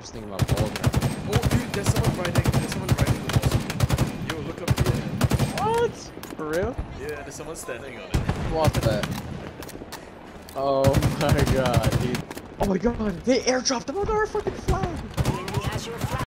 just thinking about ball now. Oh, dude, there's someone riding the bus. Yo, look up here. What? For real? Yeah, there's someone standing on it. What the? Oh my god, dude. Oh my god, they airdropped them on our fucking flag!